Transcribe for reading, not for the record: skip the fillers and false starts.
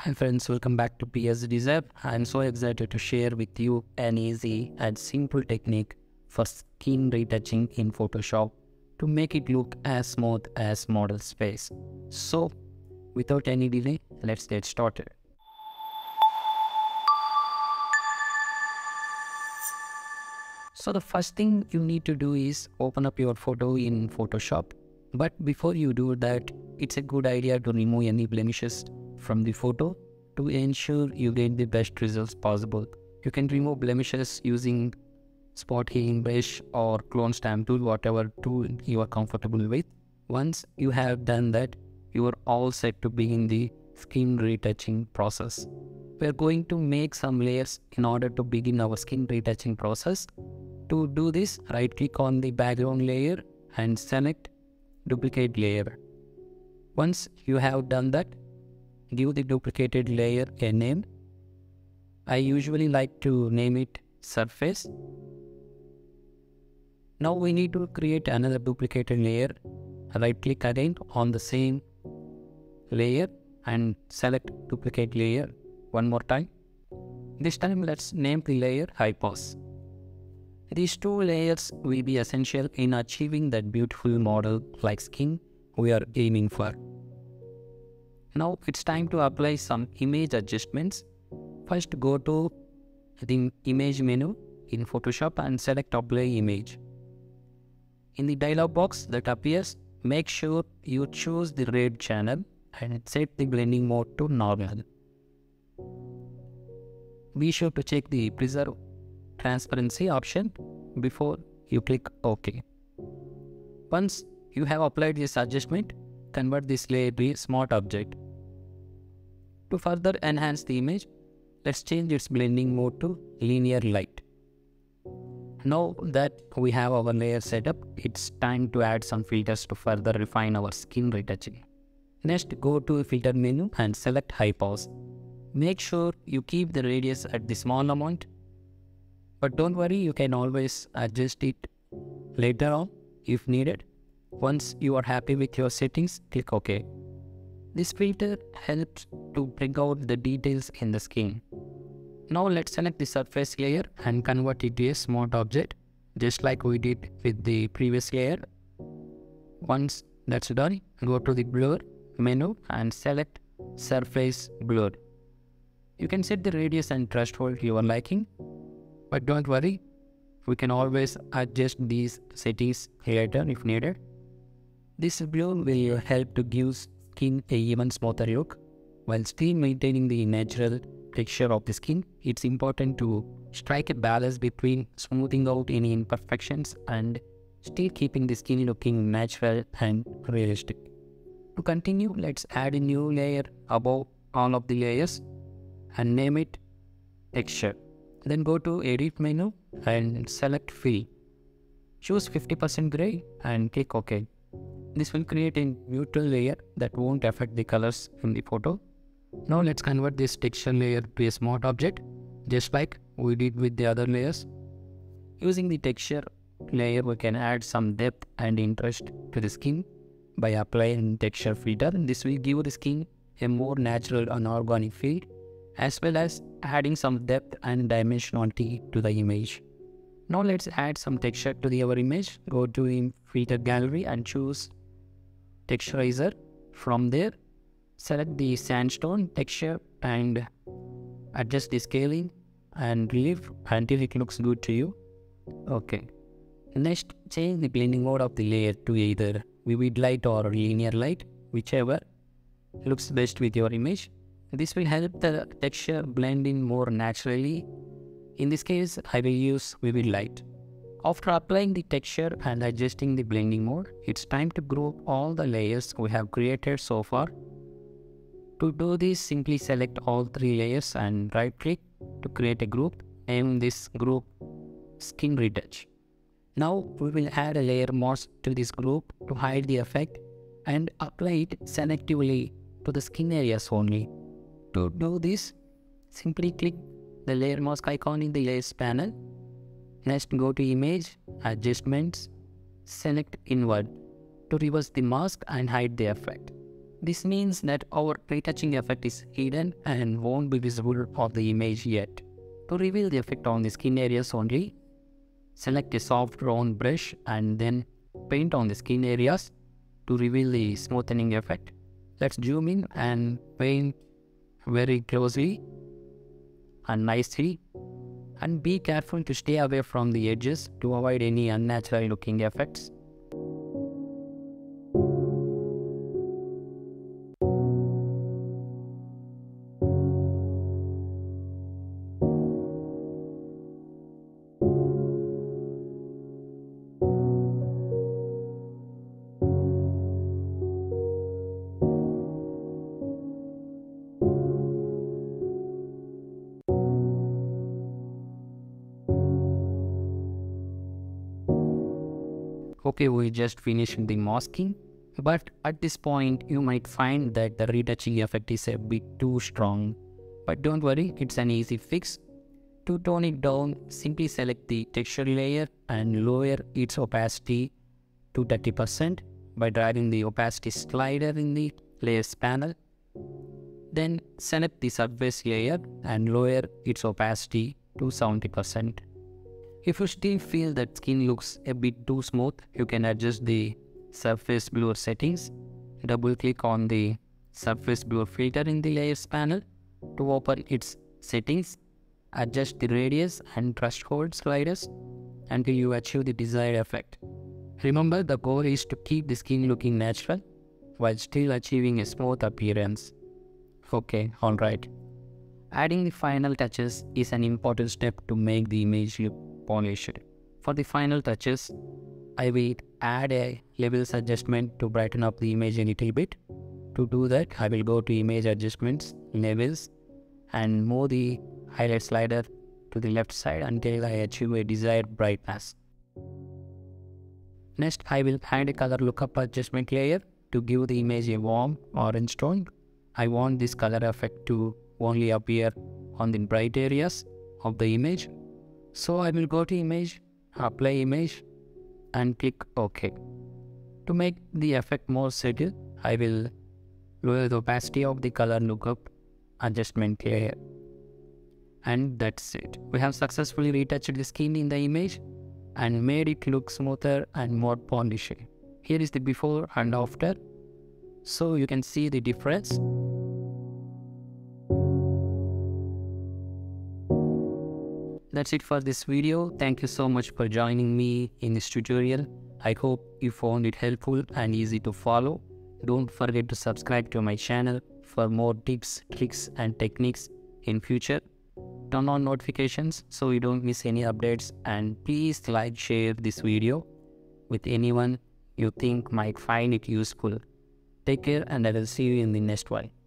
Hi friends, welcome back to PSDESIRE. I am so excited to share with you an easy and simple technique for skin retouching in Photoshop to make it look as smooth as model's face. So, without any delay, let's get started. So the first thing you need to do is open up your photo in Photoshop. But before you do that, it's a good idea to remove any blemishes from the photo to ensure you get the best results possible. You can remove blemishes using spot healing brush or clone stamp tool, whatever tool you are comfortable with. Once you have done that, you are all set to begin the skin retouching process. We are going to make some layers in order to begin our skin retouching process. To do this, right click on the background layer and select duplicate layer. Once you have done that, give the duplicated layer a name. I usually like to name it surface. Now we need to create another duplicated layer. Right click again on the same layer and select duplicate layer one more time. This time let's name the layer Highpass. These two layers will be essential in achieving that beautiful model like skin we are aiming for. Now it's time to apply some image adjustments. First go to the image menu in Photoshop and select apply image. In the dialog box that appears, make sure you choose the red channel and set the blending mode to normal. Be sure to check the preserve transparency option before you click OK. Once you have applied this adjustment, convert this layer to a smart object. To further enhance the image, let's change its blending mode to linear light. Now that we have our layer set up, it's time to add some filters to further refine our skin retouching. Next, go to filter menu and select Highpass. Make sure you keep the radius at the small amount, but don't worry, you can always adjust it later on if needed. Once you are happy with your settings, click OK. This filter helps to bring out the details in the skin. Now let's select the surface layer and convert it to a smart object, just like we did with the previous layer. Once that's done, go to the blur menu and select surface blur. You can set the radius and threshold you are liking, but don't worry, we can always adjust these settings later if needed. This blur will help to give skin a even smoother look while still maintaining the natural texture of the skin. It's important to strike a balance between smoothing out any imperfections and still keeping the skin looking natural and realistic. To continue, let's add a new layer above all of the layers and name it texture. Then go to edit menu and select fill. Choose 50% gray and click OK. This will create a neutral layer that won't affect the colors in the photo. Now let's convert this texture layer to a smart object, just like we did with the other layers. Using the texture layer, we can add some depth and interest to the skin by applying texture filter. This will give the skin a more natural and organic feel, as well as adding some depth and dimensionality to the image. Now let's add some texture to our image. Go to filter gallery and choose Texturizer. From there, select the sandstone texture and adjust the scaling and relief until it looks good to you. Okay. Next, change the blending mode of the layer to either vivid light or linear light, whichever looks best with your image. This will help the texture blend in more naturally. In this case, I will use vivid light. After applying the texture and adjusting the blending mode, it's time to group all the layers we have created so far. To do this, simply select all three layers and right click to create a group. Name this group Skin Retouch. Now we will add a layer mask to this group to hide the effect and apply it selectively to the skin areas only. To do this, simply click the layer mask icon in the layers panel. Next, go to image, adjustments, select invert to reverse the mask and hide the effect. This means that our retouching effect is hidden and won't be visible on the image yet. To reveal the effect on the skin areas only, select a soft round brush and then paint on the skin areas to reveal the smoothing effect. Let's zoom in and paint very closely and nicely, and be careful to stay away from the edges to avoid any unnatural looking effects. Okay, we just finished the masking, but at this point you might find that the retouching effect is a bit too strong. But don't worry, it's an easy fix. To tone it down, simply select the texture layer and lower its opacity to 30% by dragging the opacity slider in the layers panel. Then select the surface layer and lower its opacity to 70%. If you still feel that skin looks a bit too smooth, you can adjust the surface blur settings. Double click on the surface blur filter in the layers panel to open its settings. Adjust the radius and threshold sliders until you achieve the desired effect. Remember, the goal is to keep the skin looking natural while still achieving a smooth appearance. Okay, alright. Adding the final touches is an important step to make the image look polished. For the final touches, I will add a levels adjustment to brighten up the image a little bit. To do that, I will go to Image Adjustments, Levels, and move the highlight slider to the left side until I achieve a desired brightness. Next, I will add a color lookup adjustment layer to give the image a warm orange tone. I want this color effect to only appear on the bright areas of the image. So I will go to Image, Apply Image, and click OK. To make the effect more subtle, I will lower the opacity of the color lookup adjustment layer. And that's it. We have successfully retouched the skin in the image and made it look smoother and more polished. Here is the before and after, so you can see the difference. That's it for this video. Thank you so much for joining me in this tutorial. I hope you found it helpful and easy to follow. Don't forget to subscribe to my channel for more tips, tricks and techniques in future. Turn on notifications so you don't miss any updates, and please like, share this video with anyone you think might find it useful. Take care, and I will see you in the next one.